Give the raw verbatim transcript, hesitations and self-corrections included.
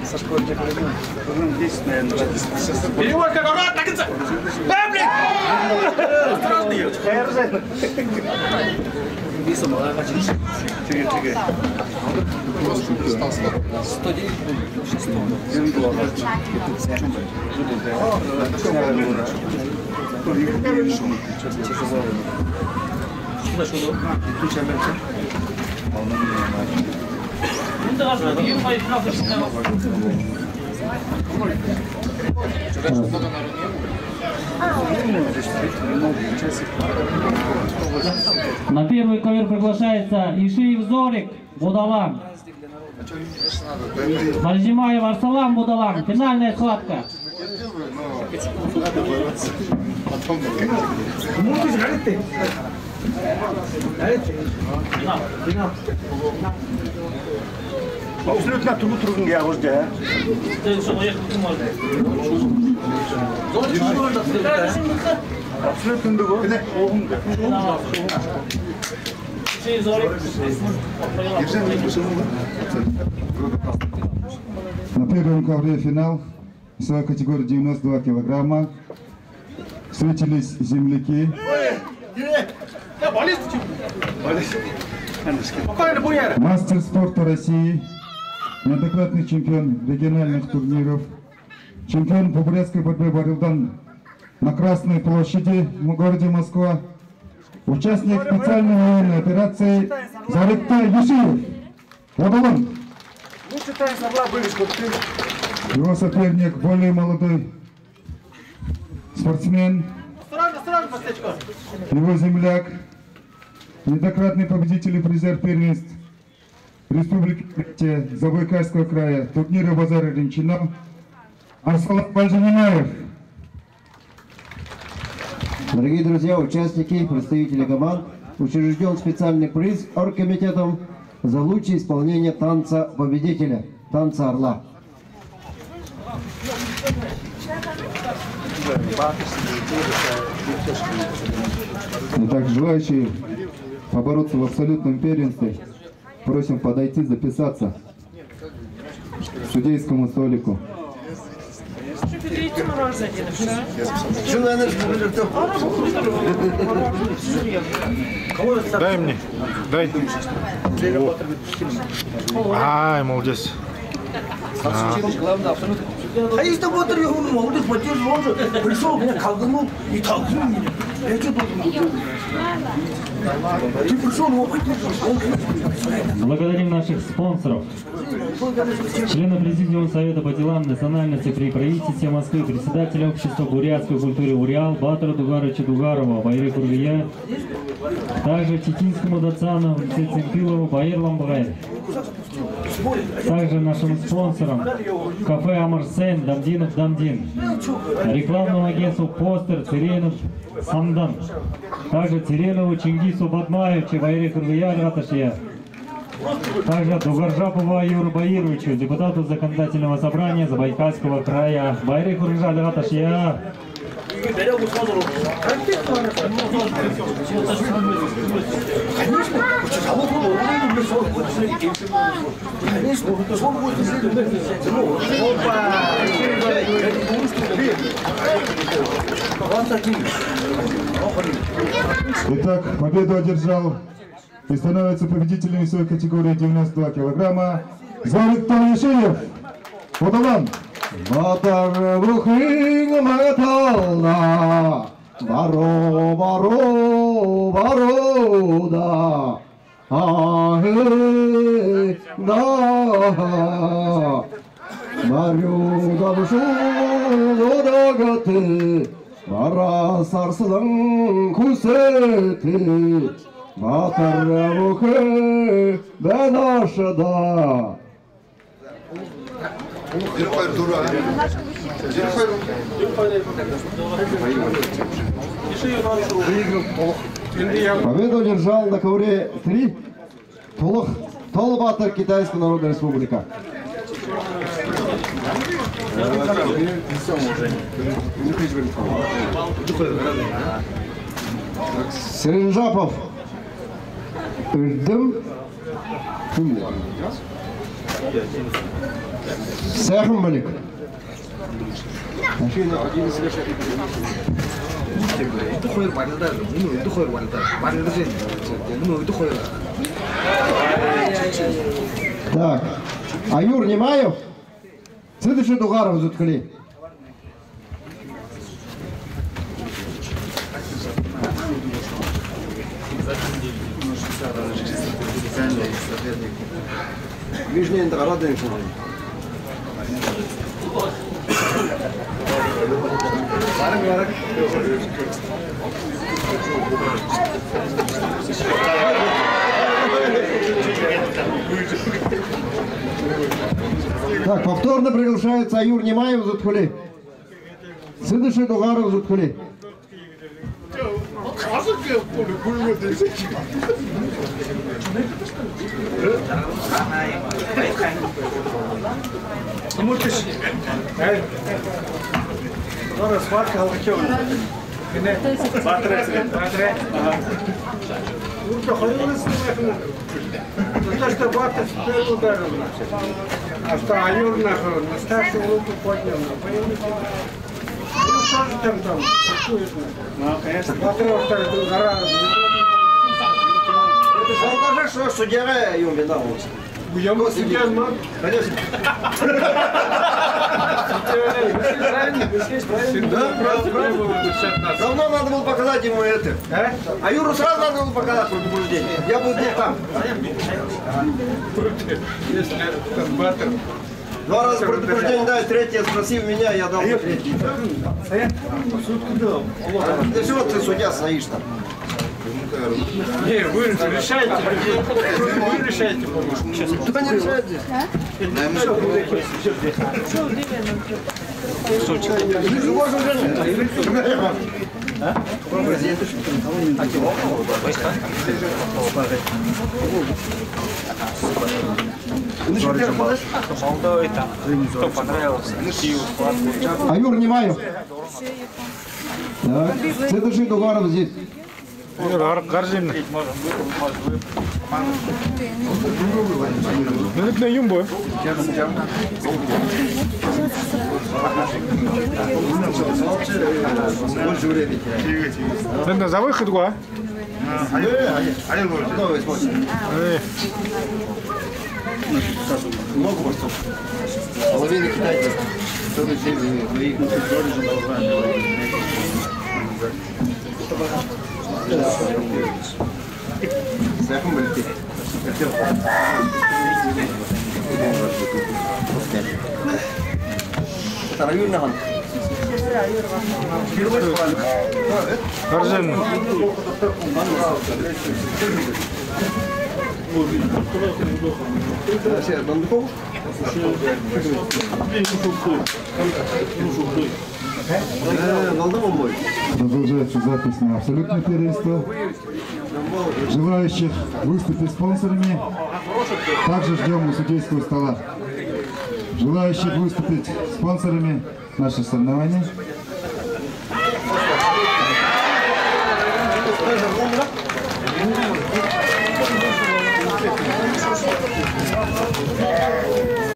Перевод как обратно, конца! Да, блин! Осторожный! сто девять. На первый ковер приглашается Ишиев Зорик, Будалан. Маржимаев Арсалан, Будалан. Финальная схватка. Абсолютно трудно я уже. Абсолютно другое. На первом ковре финал весовой категории девяносто два килограмма. Встретились земляки. Мастер спорта России, неоднократный чемпион региональных турниров, чемпион по бурятской борьбе Барилдан на Красной площади в городе Москва, участник специальной военной операции Зарыктай Ишиев. Будалан. Его соперник более молодой спортсмен, его земляк, неоднократный победитель и призер первенств Республики Забайкальского края, турнира Базара Ренчина, Арсалан Бальжанимаев. Дорогие друзья, участники, представители команд, учрежден специальный приз оргкомитетом за лучшее исполнение танца победителя, танца орла. Итак, желающие побороться в абсолютном первенстве, просим подойти, записаться к судейскому столику. Дай мне. Дай. Ай, молодец. А если вот я молодец, поддерживал, он же пришел, меня колгнул и толкнул меня. Я что должен был делать? Ты пришел, его поддерживал. Благодарим наших спонсоров. Члена Президиума Совета по делам национальности при правительстве Москвы, председателя общества бурятской культуры Урял, Батра Дугарыча Дугарова, Байры Курвия, также Титинскому Дацану, в лице Цимпилову, Байр Ламбгай. Также нашим спонсорам кафе Амарсен, Дамдинов Дамдин, рекламному агентству Постер, Циренов Самдан, также Циренову Чингису Бадмаевичу, Байры Курвия, Раташия. Также Дугаржапова Юру Баировичу, депутату законодательного собрания Забайкальского края. Байры Куржа Раташия. Итак, победу одержал и становится победителем весовой категории девяносто два килограмма Зарыктай Ишиев. Будалан. Батар бухин матална, баро баро баро да, ахе да, барю да бушу да гате, бара сарсылың кусети, батар бухин ben aşağıda. Победу одержал на ковре три Толох Толбатор, Китайская Народная Республика. Серенжапов Ирдым. Сахым Малик. Так. Аюр Немаев. Следующий Дугаров заткали. Нижняя Интеграция. Так, повторно приглашается Аюр Немаев Зутхули. Следующий Дугаров Зутхули. А что, Аюр нахуй, на старшую руку поднял. Ну, что же там там? Ну, конечно. Смотрел, что это гора. Скажи, что судья Аюр виноват. Я могу судья, мам. Конечно. Давно надо было показать ему это. А Юру сразу надо было показать предупреждение. Я был где там. Два раза предупреждение дали, третье спросил меня, я дал третий. Для чего ты, судья, стоишь там? Не, вы решайте, вы решайте, по-моему. Кто не решает здесь? Кто понравился? Аюр Немаев. Так, следующий Дугаров здесь. Гаржин. Ну, это на юмбо. Это за выход, гуа? Много борцов. Половина китайцев. Гаржин. Продолжается запись на абсолютное первенство. Желающих выступить спонсорами также ждем у судейского стола. Желающих выступить спонсорами наших соревнований.